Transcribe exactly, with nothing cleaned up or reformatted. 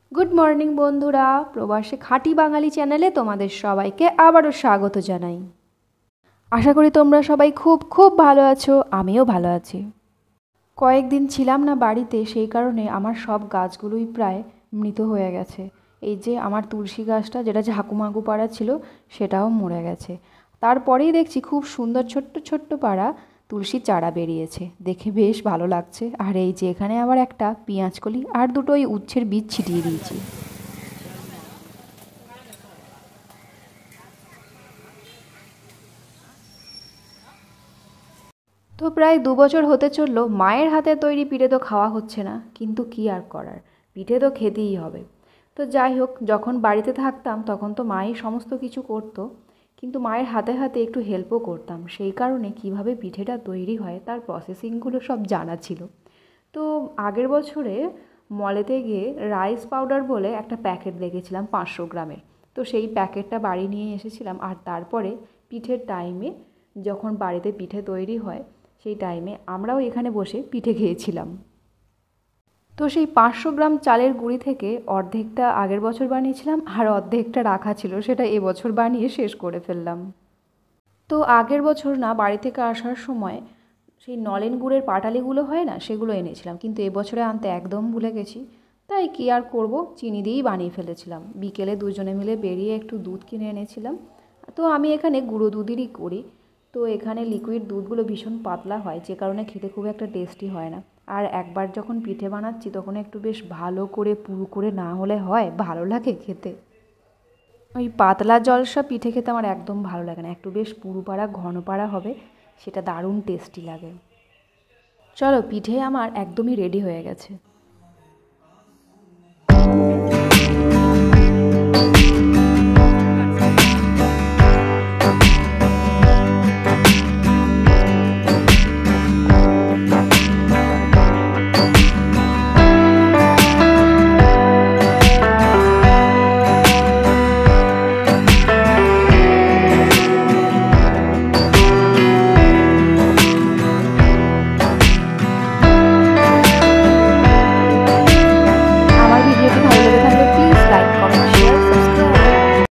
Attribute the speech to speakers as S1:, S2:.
S1: Good morning বন্ধুরা, প্রবাসে খাঁটি বাঙালি চ্যানেলে তোমাদের সবাইকে আবারও স্বাগত জানাই। আশা করি তোমরা সবাই খুব খুব ভালো আছো, আমিও ভালো আছি। কয়েকদিন ছিলাম না বাড়িতে, সেই কারণে আমার সব গাছগুলোই প্রায় মৃত হয়ে গেছে। এই যে আমার তুলসী গাছটা, যেটা ঝাঁকুমাকু পাড়া ছিল, সেটাও মরে গেছে। তারপরেই দেখছি খুব সুন্দর ছোট্ট ছোট্ট পাড়া তুলসী চারা বেরিয়েছে, দেখে বেশ ভালো লাগছে। আর এই যে এখানে আবার একটা পেঁয়াজকলি আর দুটো ওই উচ্ছের বীজ ছিটিয়ে দিয়েছি। তো প্রায় দু বছর হতে চললো, মায়ের হাতে তৈরি পিঠে তো খাওয়া হচ্ছে না, কিন্তু কি আর করার, পিঠে তো খেতেই হবে। তো যাই হোক, যখন বাড়িতে থাকতাম তখন তো মাই সমস্ত কিছু করতো, কিন্তু মায়ের হাতে হাতে একটু হেল্পও করতাম, সেই কারণে কিভাবে পিঠেটা তৈরি হয় তার প্রসেসিংগুলো সব জানা ছিল। তো আগের বছরে মলেতে গিয়ে রাইস পাউডার বলে একটা প্যাকেট দেখেছিলাম পাঁচশো গ্রামের। তো সেই প্যাকেটটা বাড়ি নিয়ে এসেছিলাম, আর তারপরে পিঠের টাইমে যখন বাড়িতে পিঠে তৈরি হয় সেই টাইমে আমরাও এখানে বসে পিঠে খেয়েছিলাম। তো সেই পাঁচশো গ্রাম চালের গুঁড়ি থেকে অর্ধেকটা আগের বছর বানিয়েছিলাম, আর অর্ধেকটা রাখা ছিল, সেটা এবছর বানিয়ে শেষ করে ফেললাম। তো আগের বছর না বাড়ি থেকে আসার সময় সেই নলেন গুড়ের পাটালিগুলো হয় না, সেগুলো এনেছিলাম, কিন্তু এবছরে আনতে একদম ভুলে গেছি। তাই কি আর করব, চিনি দিয়েই বানিয়ে ফেলেছিলাম। বিকেলে দুজনে মিলে বেরিয়ে একটু দুধ কিনে এনেছিলাম। তো আমি এখানে গুঁড়ো দুধেরই করি। তো এখানে লিকুইড দুধগুলো ভীষণ পাতলা হয়, যে কারণে খেতে খুব একটা টেস্টি হয় না। আর একবার যখন পিঠে বানাচ্ছি তখন একটু বেশ ভালো করে পুরু করে না হলে হয় ভালো লাগে খেতে। ওই পাতলা জলসা পিঠে খেতে আমার একদম ভালো লাগে না, একটু বেশ পুরু পাড়া ঘন পাড়া হবে, সেটা দারুণ টেস্টি লাগে। চলো, পিঠে আমার একদমই রেডি হয়ে গেছে।